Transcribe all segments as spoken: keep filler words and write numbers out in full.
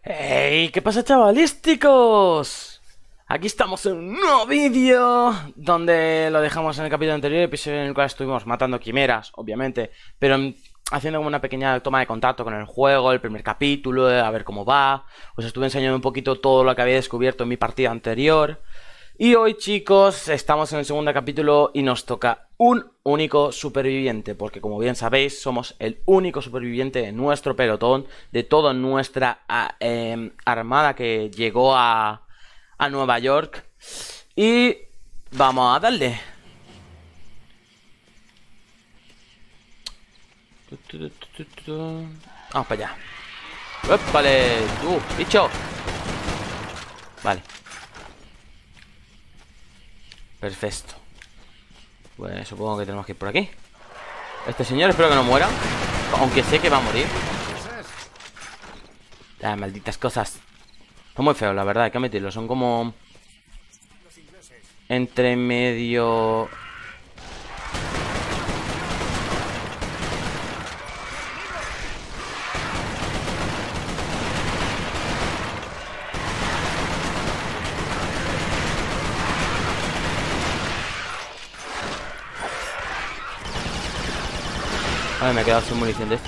¡Hey! ¿Qué pasa, chavalísticos? Aquí estamos en un nuevo vídeo donde lo dejamos en el capítulo anterior, episodio en el cual estuvimos matando quimeras, obviamente, pero haciendo como una pequeña toma de contacto con el juego, el primer capítulo, a ver cómo va. Os estuve enseñando un poquito todo lo que había descubierto en mi partida anterior. Y hoy, chicos, estamos en el segundo capítulo y nos toca un único superviviente, porque como bien sabéis, somos el único superviviente de nuestro pelotón, de toda nuestra eh, armada que llegó a, a Nueva York. Y vamos a darle. Vamos para allá. ¡Vale! ¡Tú, bicho! Vale. Perfecto. Pues supongo que tenemos que ir por aquí. Este señor espero que no muera, aunque sé que va a morir. Ah, malditas cosas. Son muy feos, la verdad, hay que admitirlo. Son como entre medio... Vale, me he quedado sin munición de esto.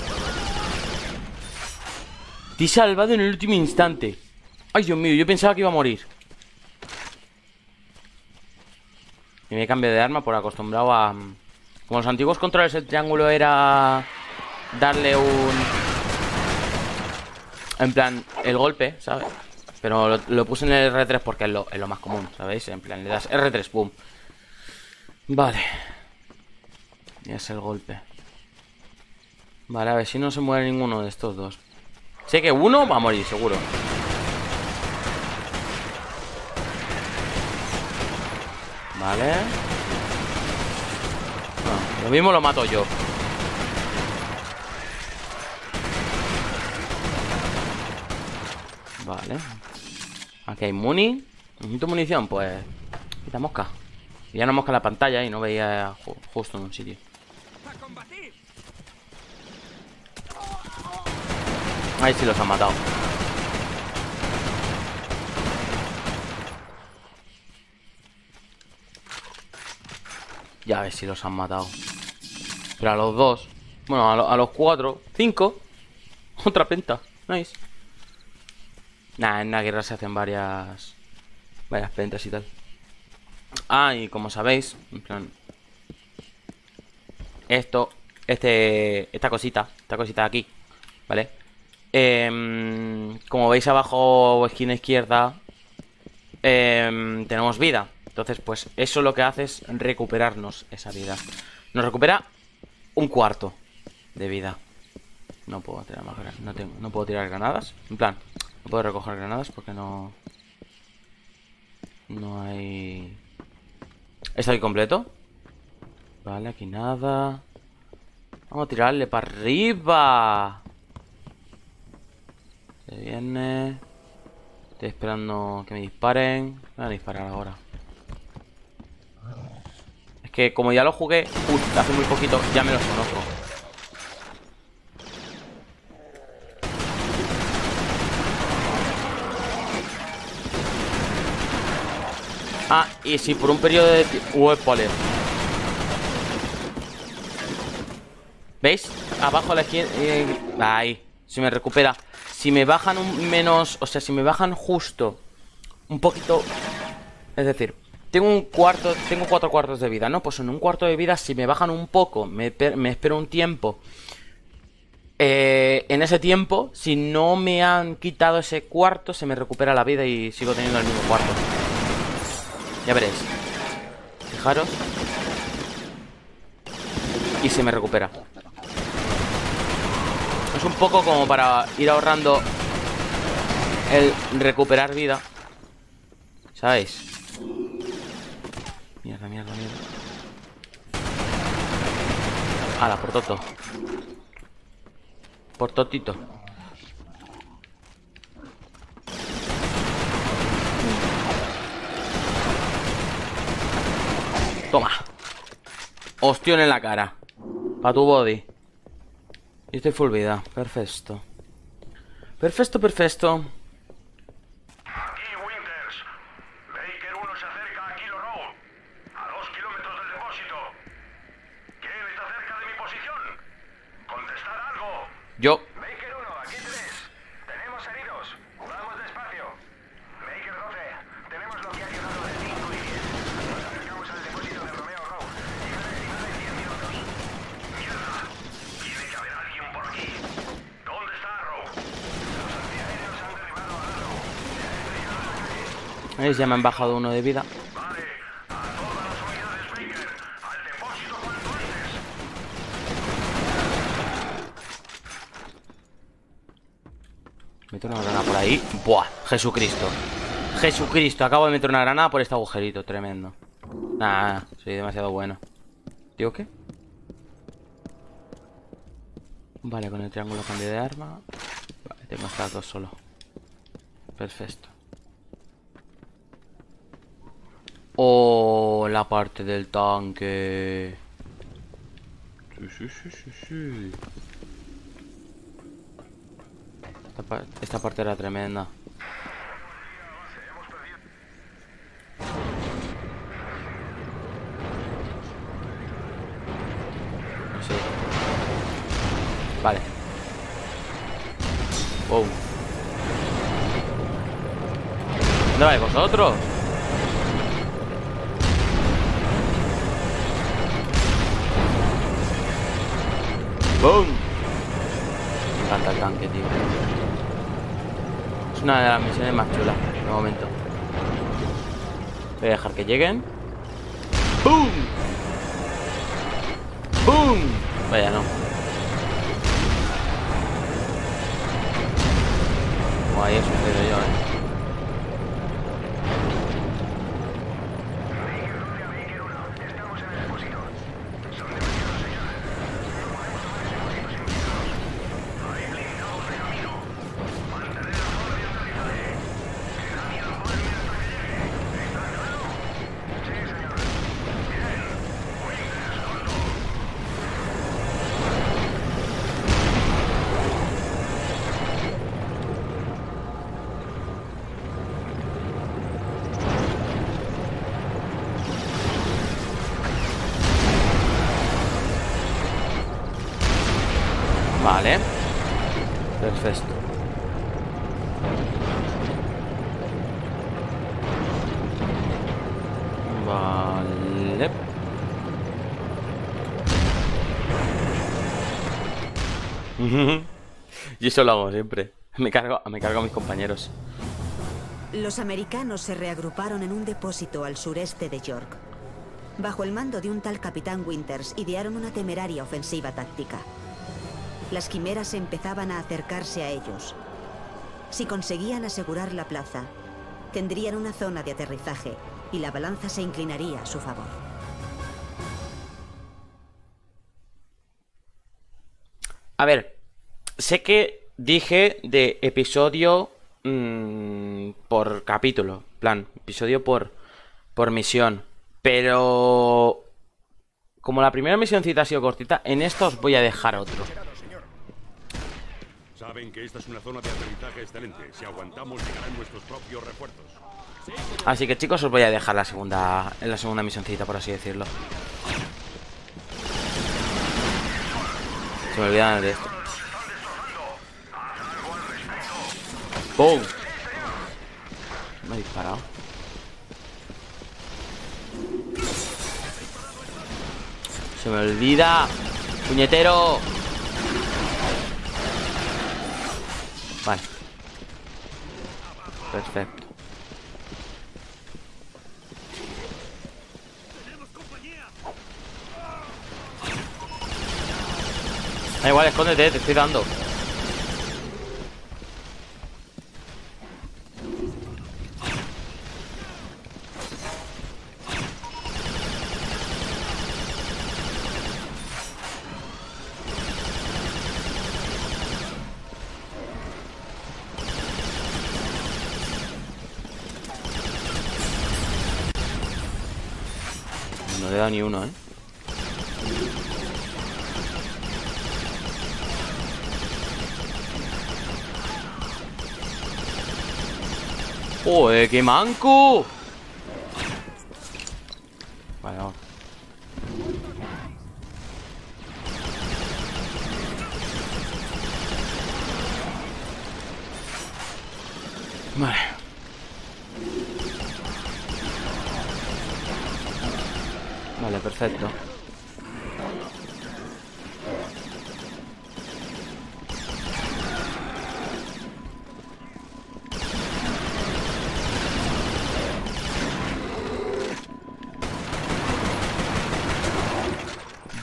Te he salvado en el último instante. Ay, Dios mío, yo pensaba que iba a morir. Y me he cambiado de arma por acostumbrado a... Como los antiguos controles, el triángulo era darle un... En plan, el golpe, ¿sabes? Pero lo, lo puse en el R tres porque es lo, es lo más común, ¿sabéis? En plan, le das R tres, boom. Vale. Y es el golpe. Vale, a ver si no se muere ninguno de estos dos. Sé que uno va a morir, seguro. Vale. No, lo mismo lo mato yo. Vale. Aquí hay muni. Necesito munición, pues... Quita mosca. Y ya no mosca en la pantalla y no veía ju justo en un sitio. Ahí sí los han matado. Ya ves si los han matado. Pero a los dos. Bueno, a, lo, a los cuatro. Cinco. Otra penta. Nice. Nah, en la guerra se hacen varias... Varias pentas y tal. Ah, y como sabéis, en plan... Esto... Este... Esta cosita. Esta cosita de aquí. ¿Vale? Eh, como veis abajo, esquina izquierda, eh, tenemos vida. Entonces, pues eso lo que hace es recuperarnos esa vida. Nos recupera un cuarto de vida. No puedo tirar más granadas. No, tengo, no puedo tirar granadas. En plan, no puedo recoger granadas porque no... No hay... ¿Está aquí completo? Vale, aquí nada. Vamos a tirarle para arriba. Se viene. Estoy esperando que me disparen. Me van a disparar ahora. Es que como ya lo jugué uh, hace muy poquito, ya me los conozco. Ah, y si por un periodo de tiempo... Uh, spoiler. ¿Veis? Abajo a la izquierda... Eh... Ahí, se me recupera. Si me bajan un menos... O sea, si me bajan justo un poquito... Es decir, tengo un cuarto... Tengo cuatro cuartos de vida, ¿no? Pues en un cuarto de vida, si me bajan un poco, me, me espero un tiempo. Eh, en ese tiempo, si no me han quitado ese cuarto, se me recupera la vida y sigo teniendo el mismo cuarto. Ya veréis. Fijaros. Y se me recupera. Es un poco como para ir ahorrando el recuperar vida, ¿sabéis? Mierda, mierda, mierda. Ala, por toto. Por totito. Toma. Ostión en la cara. Pa' tu body. Y estoy full vida. Perfecto. Perfecto, perfecto. ¿Veis? Ya me han bajado uno de vida. Meto una granada por ahí. ¡Buah! Jesucristo. Jesucristo. Acabo de meter una granada por este agujerito. Tremendo. Nah, soy demasiado bueno. ¿Digo qué? Vale, con el triángulo cambio de arma. Vale, tengo estas dos solo. Perfecto. Oh, la parte del tanque. Sí, sí, sí, sí, sí. Esta, par esta parte era tremenda. No sé. Vale. Wow. ¿Dónde vais vosotros? ¡Boom! Me encanta el tanque, tío. Es una de las misiones más chulas, de momento. Voy a dejar que lleguen. ¡Boom! ¡Boom! Vaya, no. Guay, eso sucede yo, eh. Vale. Perfecto. Vale. Y eso lo hago siempre. Me cargo, me cargo a mis compañeros. Los americanos se reagruparon en un depósito al sureste de York. Bajo el mando de un tal Capitán Winters, idearon una temeraria ofensiva táctica. Las quimeras empezaban a acercarse a ellos. Si conseguían asegurar la plaza, tendrían una zona de aterrizaje y la balanza se inclinaría a su favor. A ver, sé que dije de episodio mmm, por capítulo, plan, episodio por, por misión, pero como la primera misioncita ha sido cortita, en esta os voy a dejar otro. Saben que esta es una zona de aterrizaje excelente. Si aguantamos, llegarán nuestros propios refuerzos. Así que chicos, os voy a dejar la segunda, en la segunda misioncita, por así decirlo. Se me olvidan de esto. ¡Boom! Me ha disparado. Se me olvida. ¡Puñetero! Vale. Perfecto. Da igual, escóndete, te estoy dando. No le he dado ni uno, ¿eh? ¡Joder, qué manco! Vale, vamos. Vale. Vale, perfecto.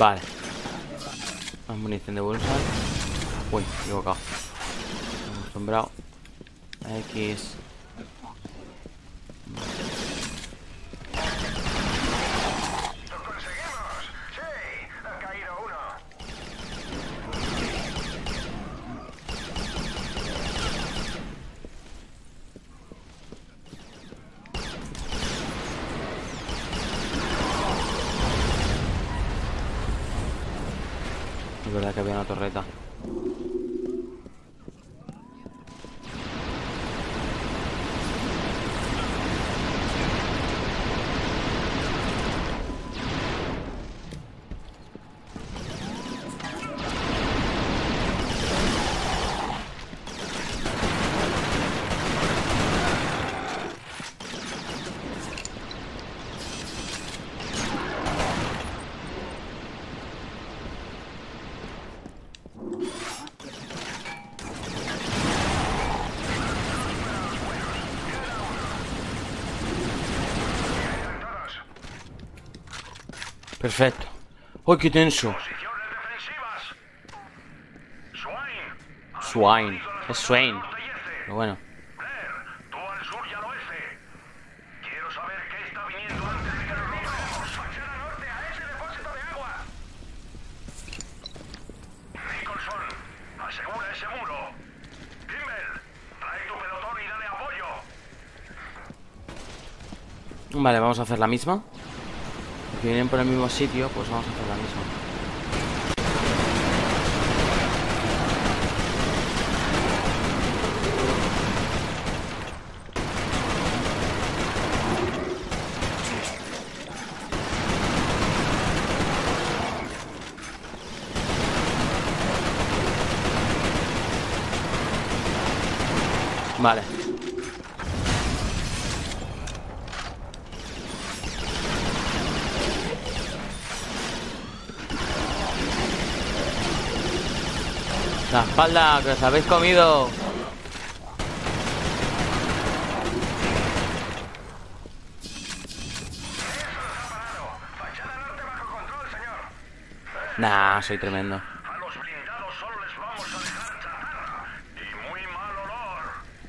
Vale. Más munición de bolsa. Uy, equivocado. Hemos acostumbrado. X. ¡Lo conseguimos! ¡Sí! Ha caído uno. Es verdad que había una torreta. Perfecto. ¡Uy, qué tenso! Posiciones defensivas. Swain. Swain. Es Swain. Pero bueno. Blair, tú al sur y al oeste. Quiero saber qué está viniendo antes de que lo rompamos. Fachada norte a ese depósito de agua. Nicholson, asegura ese muro. Kimball, trae tu pelotón y dale apoyo. Vale, vamos a hacer la misma. Si vienen por el mismo sitio, pues vamos a hacer la misma. Vale. La espalda, que os habéis comido. Fachada norte bajo control, señor. Nah, soy tremendo. A los blindados solo les vamos a dejar chatarra y muy mal olor.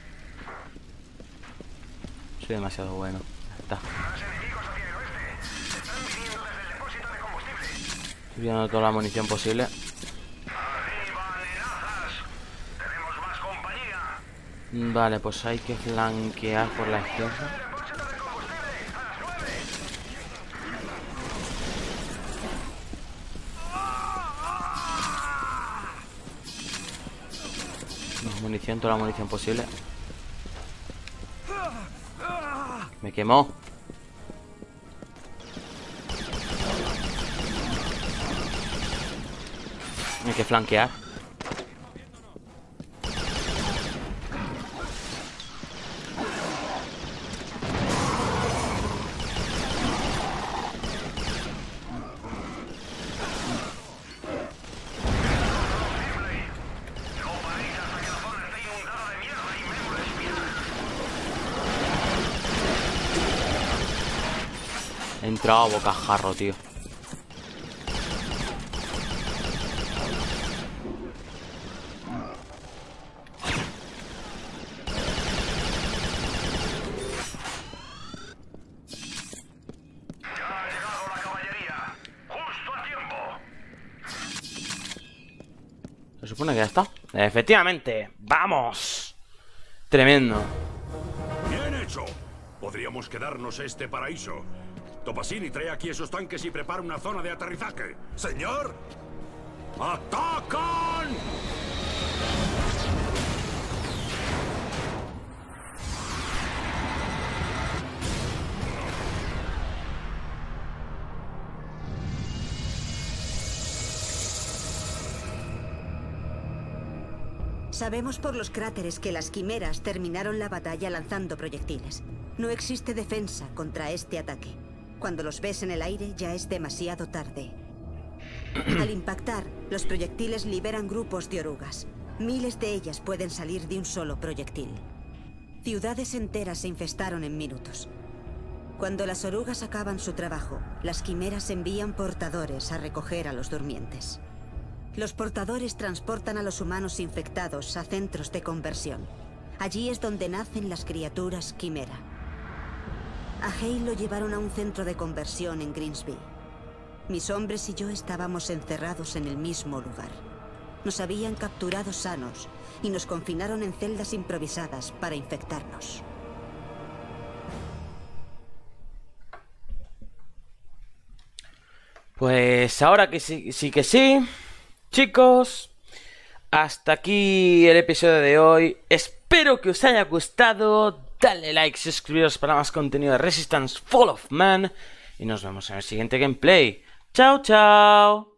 Soy demasiado bueno. Ya está. Más enemigos hacia el oeste. Están viniendo desde el depósito de combustible. Estoy viendo toda la munición posible. Arriba, nenazas. Tenemos más compañía. Vale, pues hay que flanquear por la izquierda. Depósito de combustible a las nueve. Más munición, toda la munición posible. Me quemó. Hay que flanquear. He entrado a bocajarro, tío. Ya ha llegado la caballería. Justo a tiempo. Se supone que ya está. Efectivamente. ¡Vamos! Tremendo. ¡Bien hecho! Podríamos quedarnos este paraíso. Topasini, trae aquí esos tanques y prepara una zona de aterrizaje. ¡Señor! ¡Atacan! Sabemos por los cráteres que las quimeras terminaron la batalla lanzando proyectiles. No existe defensa contra este ataque. Cuando los ves en el aire ya es demasiado tarde. Al impactar, los proyectiles liberan grupos de orugas. Miles de ellas pueden salir de un solo proyectil. Ciudades enteras se infestaron en minutos. Cuando las orugas acaban su trabajo, las quimeras envían portadores a recoger a los durmientes. Los portadores transportan a los humanos infectados a centros de conversión. Allí es donde nacen las criaturas quimera. A Hale lo llevaron a un centro de conversión en Greensby. Mis hombres y yo estábamos encerrados en el mismo lugar. Nos habían capturado sanos y nos confinaron en celdas improvisadas para infectarnos. Pues ahora que sí, sí que sí, chicos, hasta aquí el episodio de hoy. Espero que os haya gustado. Dale like, suscribiros para más contenido de Resistance Fall of Man. Y nos vemos en el siguiente gameplay. ¡Chao, chao!